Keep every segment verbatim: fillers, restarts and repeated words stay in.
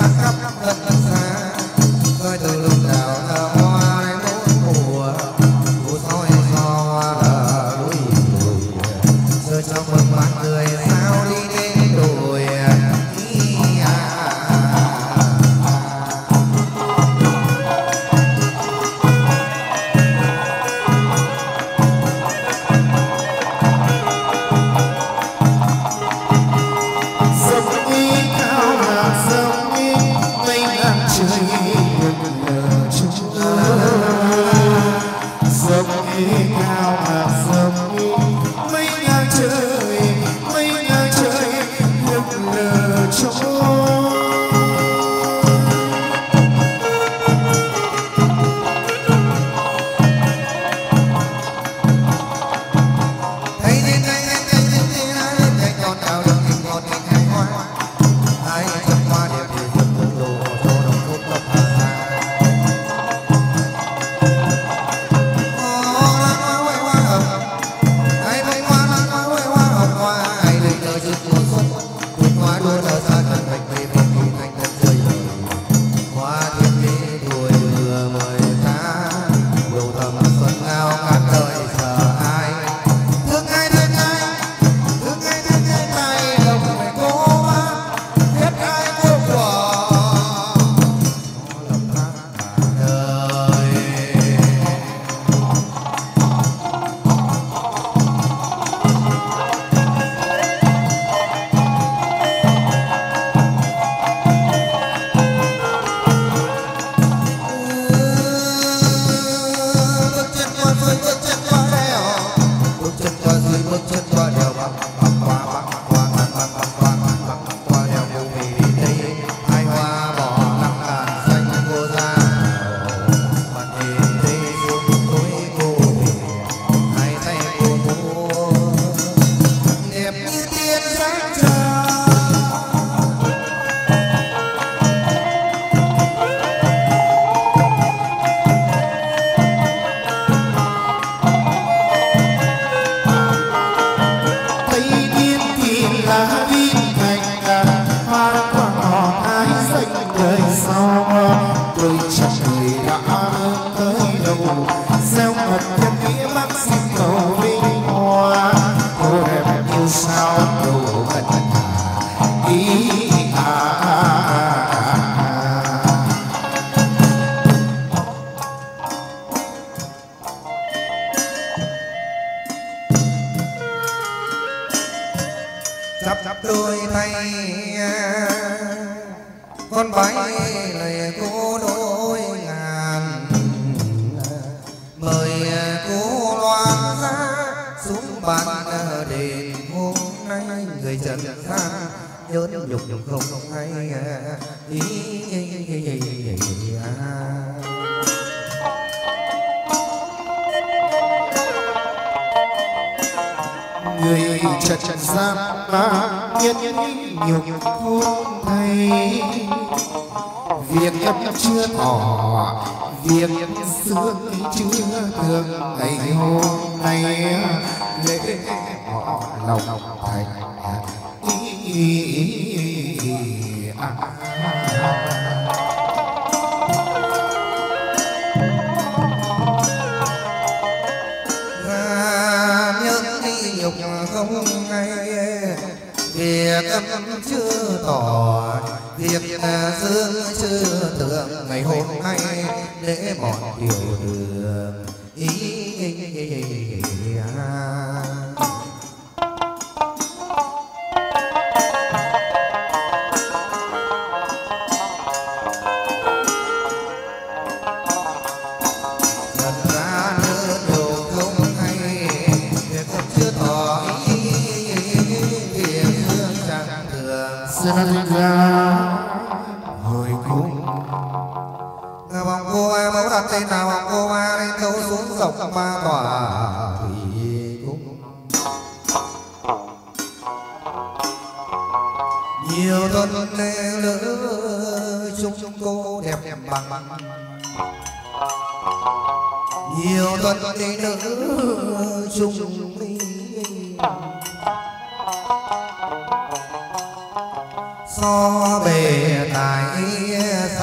so bề tài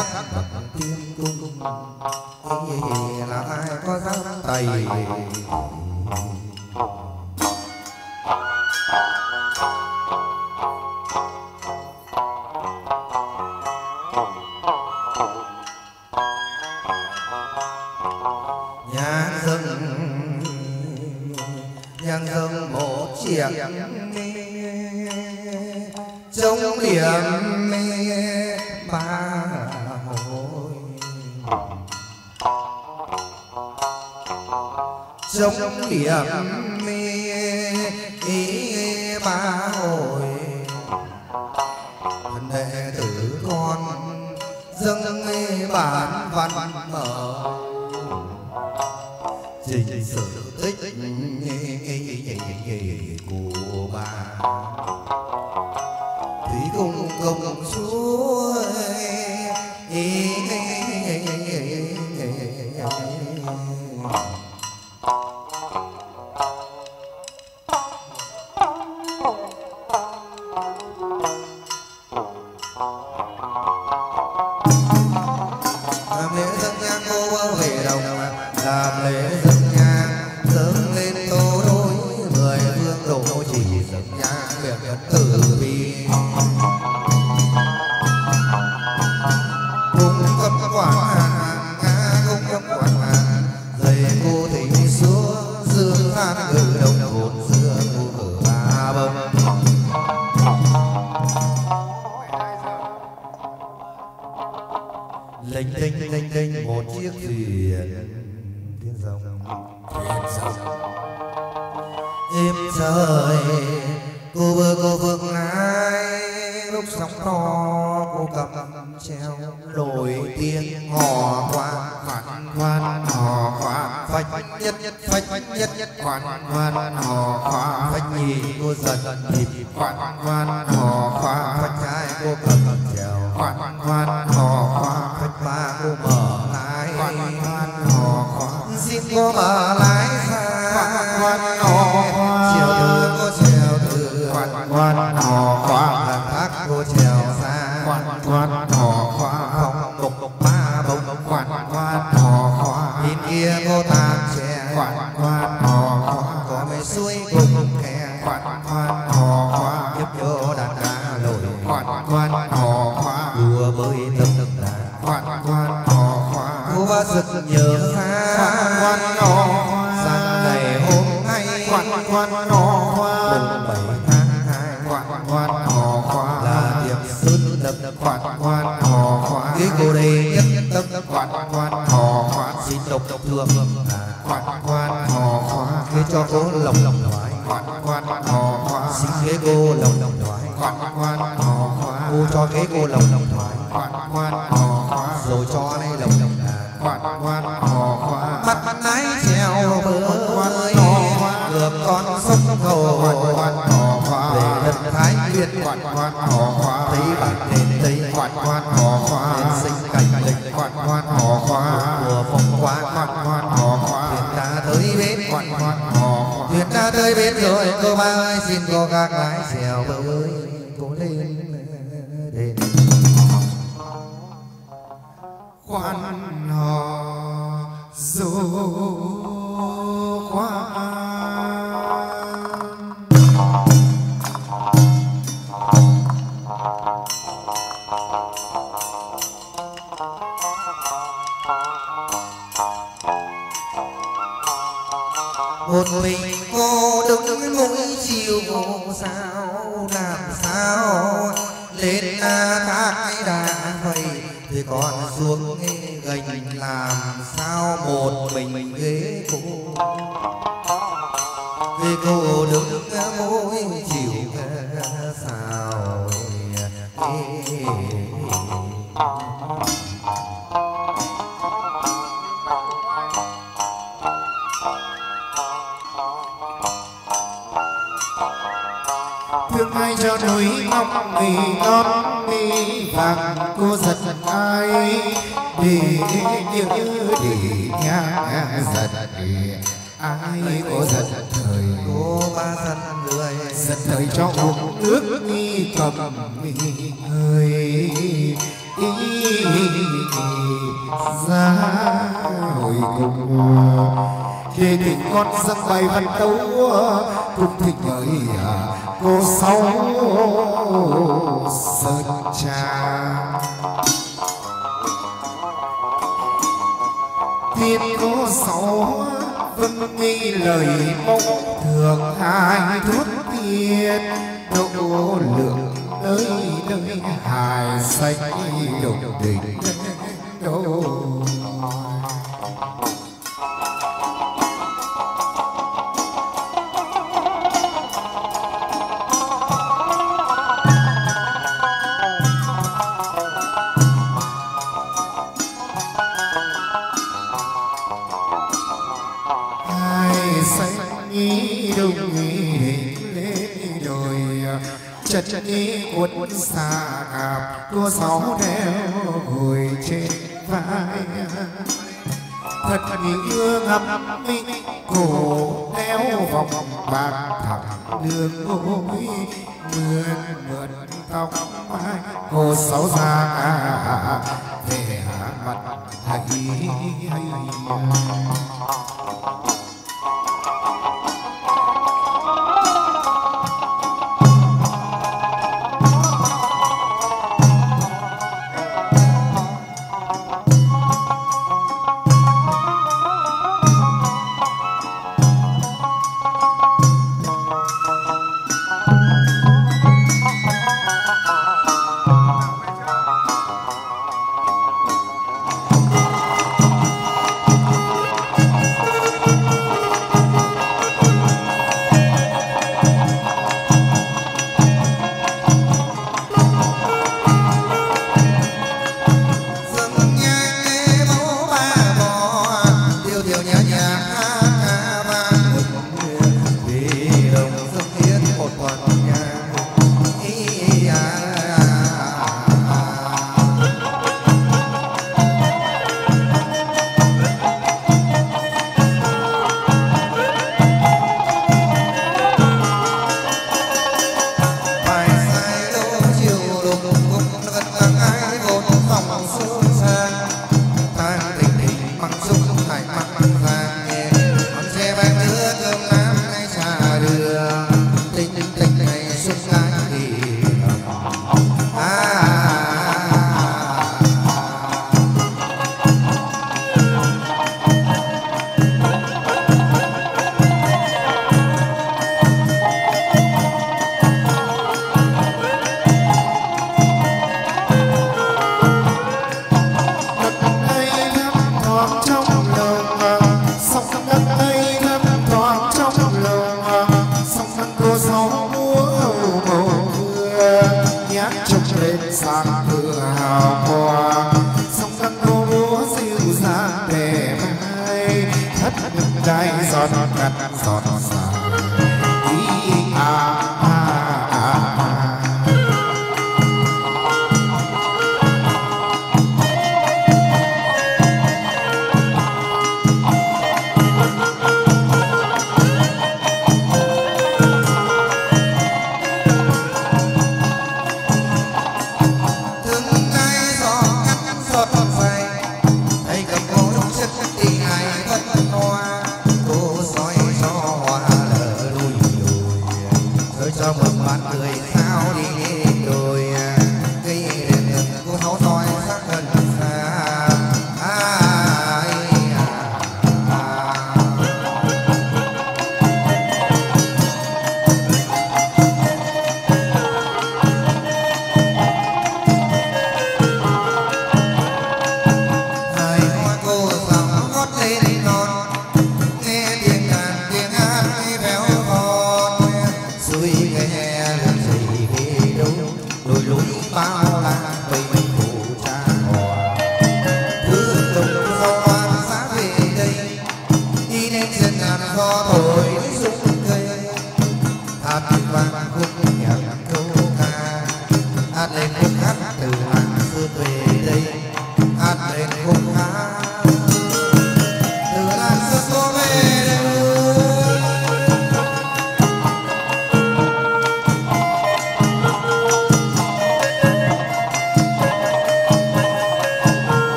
sắc tiên cung là ai có dám tay. Nhang dâng nhang dâng một chiếc trong điểm ba hồi, trong điểm ba hồi đệ tử con dâng bản văn mở trình sử tích của bà thủy cung công chúa. Làm lễ dâng nhang cô về đồng, làm lễ dâng nhang dâng lên tô đối mười phương độ chỉ dâng nhang nguyện nhật tử vi cung cấp quảng hàn nga cung cấp quảng hàn dày cô thị xúa dương than ngự đồng hồn xưa cô ở ba bông. Lênh đênh lênh đênh một chiếc thuyền tiếng rồng thuyền rồng êm trời cô bơ cô vương lái lúc sóng to cô cầm treo nổi tiếng hò khoan khoan khoan hò khoan phách nhất nhất phách nhất nhất khoan khoan hò khoan phách nhì cô giật nhịp khoan khoan hò khoan phách hai cô cầm treo khoan khoan hò khoan phách ba cô mở lái khoan khoan hò khoan xin cô mở lái xa khoan khoan hò khoan chiều từ cô chiều từ khoan khoan hò khoan làm thác cô chiều xa khoan khoan hò khoan không cục cục ba bông khoan khoan hò khoan nhìn kia cô tàn trẻ khoan khoan hò khoan có mấy suối cùng khe khoan khoan hò khoan nhấp vô đàn cá lội khoan khoan hò khoan đùa bơi tâm tâm là khoan khoan hò khoan cô ba sực nhớ ra khoan khoan hò khoan sáng ngày hôm nay khoan khoan hò khoan mùng bảy tháng hai khoan khoan hò khoan là tiệc xuân đập khoan khoan hò khoan cái cô đây nhất nhất tâm khoan khoan hò khoan xin độc độc thương khoan khoan hò khoan cái cho cô lồng lồng thoại khoan khoan hò khoan xin cái cô lồng lồng thoại khoan khoan hò khoan cô cho cái cô lồng lồng thoại khoan khoan hò khoan rồi cho đây lồng lồng khoan khoan hò khoan mắt mắt ái treo bơi ngược con sông cầu khoan hò khoan về đất Thái Nguyên khoan khoan hò khoan thấy bản đền tây khoan khoan hò khoan lên sinh cảnh lịch khoan khoan hò khoan mùa phong qua khoan khoan hò khoan thuyền ta tới bến khoan khoan hò khoan thuyền ta tới bến rồi cô ba ơi xin cô các lái xèo bơi cô lên đền khoan hò du khoan. Một mình cô đứng mỗi chiều sao làm sao lên thác đá vậy thì còn xuống gành làm sao một mình ghế cô ghế cô đứng mỗi chiều sao thương ai cho núi ngọc mì non mì vàng cô giật ai để nhớ để nhang giật để ai cô giật thời cô ba giật người giật thời cho uống nước nghi cầm mì hơi cùng khi thỉnh con dâng bài văn tấu cùng thỉnh mời cô sáu sơn trà thiên cô sáu vâng nghi lời mong thường hai thuốc tiên độ lượng nơi nơi hài xanh đồng đình đâu chân đi cuốn xa ngạp cô sáu đeo hồi trên vai thật như ngắm minh cổ đeo vòng bạc thẳng đường ôi mượn mượn tóc mai cô sáu ra về mặt hay hay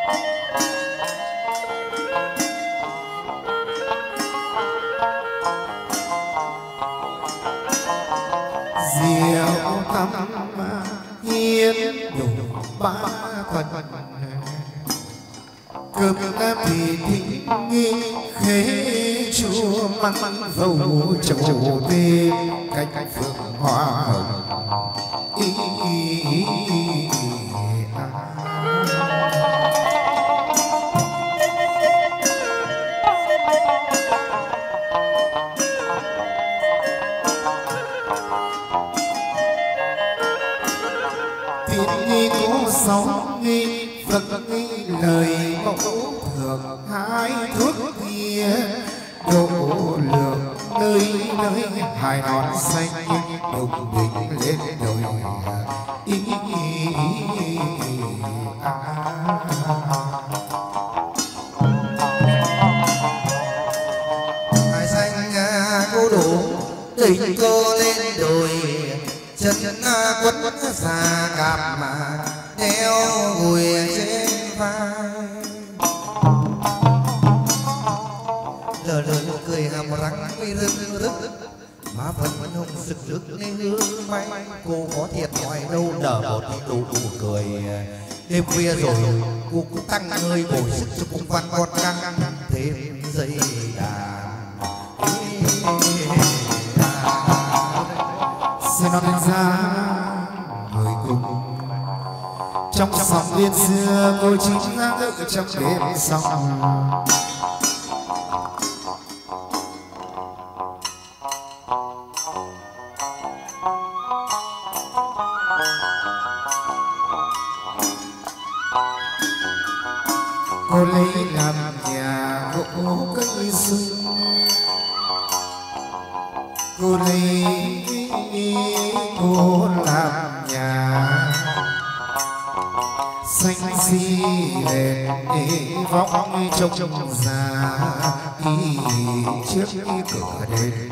diệu tâm hiến đủ ba phần cơm nam thì thịnh nghi khế chua măng dầu trầu thêm cánh phượng hoa hồng ý, ý, ý, ý, à. Thiên nghi cố sống nghi Phật nghi lời mẫu thường hai thuốc kia độ lượng nơi nơi hai nón xanh đồng bình lên đồi ý, ý, ý, ý, à. Hai xanh cô đủ tình cô lên đồi chân quấn xa cạp mà đeo gùi trên vai lờ lờ nụ cười hàm răng mi rưng rức má phấn phấn hồng sực rực nên hương bay cô có thiệt hỏi đâu nở một nụ nụ cười đêm khuya rồi cô cũng tăng hơi bồi sức cho cung văn con căng thêm dây đàn sẽ nói ra người cùng trong sóng biên xưa cô chính là ở trong đêm sóng cô lấy làm nhà gỗ cây sung cô lấy cô làm nhà xanh xi đèn vọng trông già đi trước cửa đền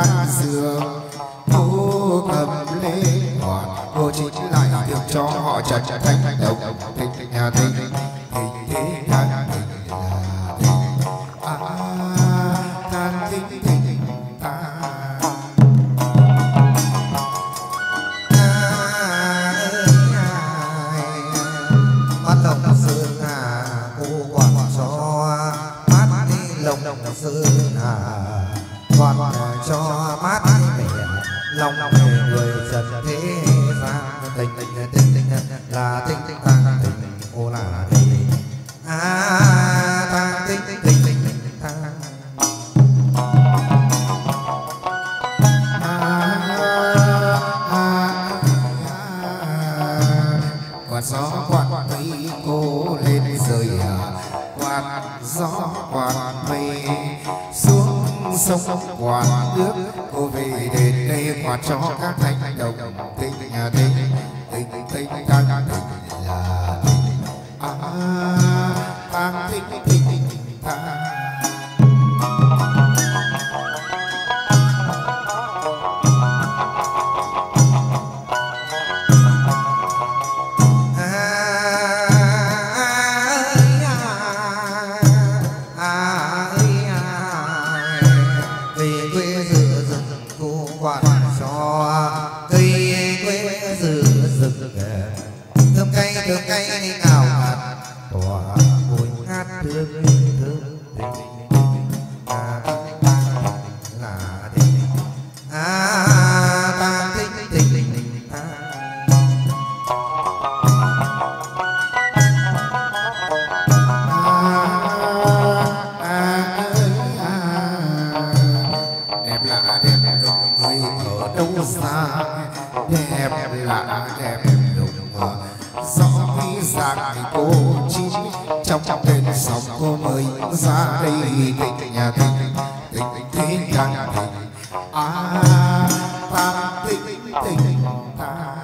an giường cô cầm lên hòa cô chính lại được cho họ trần thanh đồng thịnh nhà thịnh thịnh thế than thịnh là thịnh à than thịnh thịnh ta bắt lòng sơn hà cô quản cho mát đi lồng sơn hà còn cho mát mẹ lòng người trần thế gian tình tình tình tình là tình tình ta tình ô là tình à ta tình tình tình tình ta quạt gió quạt mây cô lên rời quạt gió quạt mây xuống sông quạt nước cô về đến đây quạt cho các thanh đồng tình nhà tình tình tình ta tình là tình à ta tình tình tình ta thương cây ngào ngạt tỏa mùi ngát thương thương tình à là tình à ta thích tình tình ta đẹp lạ đẹp đồng người ở đâu xa đẹp lạ đẹp đồng gió huy giang cô chi trong trong tên sóng cô mới ra đây tình nhà tình tình thế càng tình à ta tình tình ta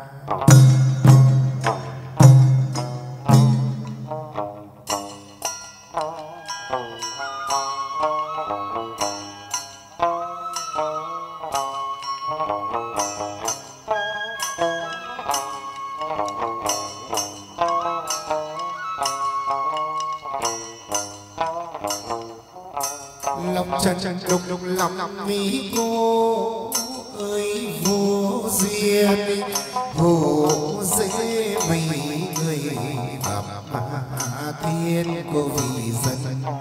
lòng chân chân đục đục lòng mi cô ơi vô duyên vô dễ mấy người bập thiên cô vì dân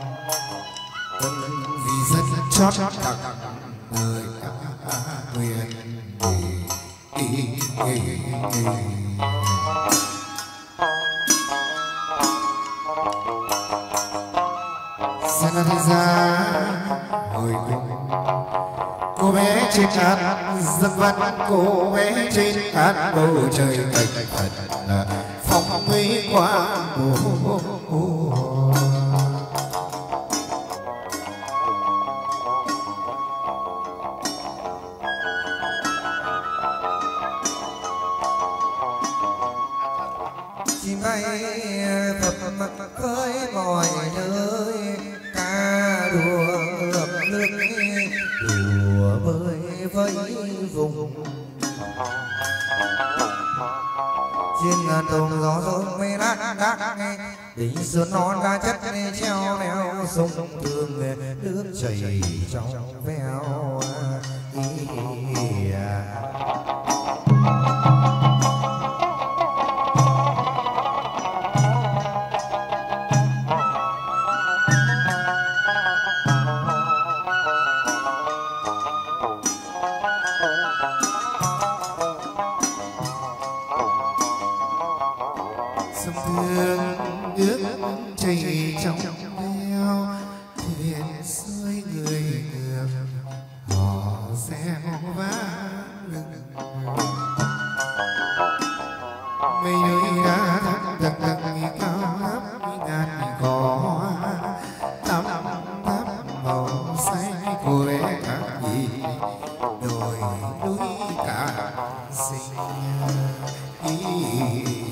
vì dân chót tặng đời quyền San ra hồi cùng cô bé trên cát dân văn cô bé trên cát bầu trời cảnh thật là phong mỹ qua mùa chim bay phập phập khơi mọi nơi ca đùa ngược nước đùa bơi vẫy vùng trên ngàn đồng gió rông mây đát đát đỉnh sơn non đá chất treo neo sông thương nước chảy trong veo sông thương nước chảy trong veo thuyền xuôi người ngược hò reo vá lưng mây nơi đã thăng thăng thăng cao lắm ngàn cỏ tắm tắm màu xanh cô bé khác gì đồi núi cả xinh ý